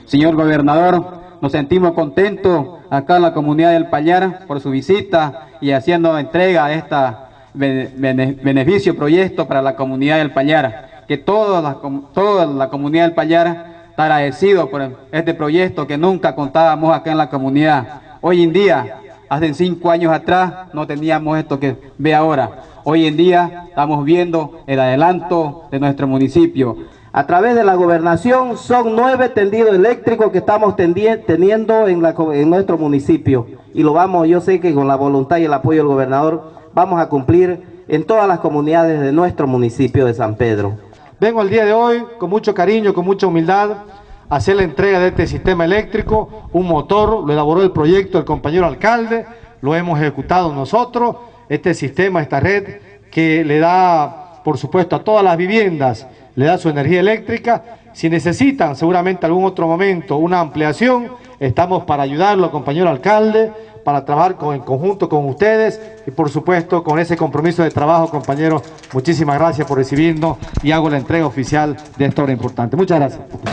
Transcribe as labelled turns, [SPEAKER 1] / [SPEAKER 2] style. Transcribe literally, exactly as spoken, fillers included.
[SPEAKER 1] Señor gobernador, nos sentimos contentos acá en la comunidad del Pallar por su visita y haciendo entrega a este bene, beneficio proyecto para la comunidad del Pallar. Que toda la, toda la comunidad del Pallar está agradecido por este proyecto que nunca contábamos acá en la comunidad. Hoy en día, hace cinco años atrás, no teníamos esto que ve ahora. Hoy en día estamos viendo el adelanto de nuestro municipio.
[SPEAKER 2] A través de la gobernación son nueve tendidos eléctricos que estamos teniendo en, la, en nuestro municipio. Y lo vamos, yo sé que con la voluntad y el apoyo del gobernador vamos a cumplir en todas las comunidades de nuestro municipio de San Pedro.
[SPEAKER 3] Vengo el día de hoy con mucho cariño, con mucha humildad, a hacer la entrega de este sistema eléctrico, un motor, lo elaboró el proyecto el compañero alcalde, lo hemos ejecutado nosotros, este sistema, esta red que le da, por supuesto, a todas las viviendas, le da su energía eléctrica. Si necesitan seguramente algún otro momento una ampliación, estamos para ayudarlo, compañero alcalde, para trabajar con, en conjunto con ustedes y por supuesto con ese compromiso de trabajo, compañeros. Muchísimas gracias por recibirnos y hago la entrega oficial de esta obra importante. Muchas gracias.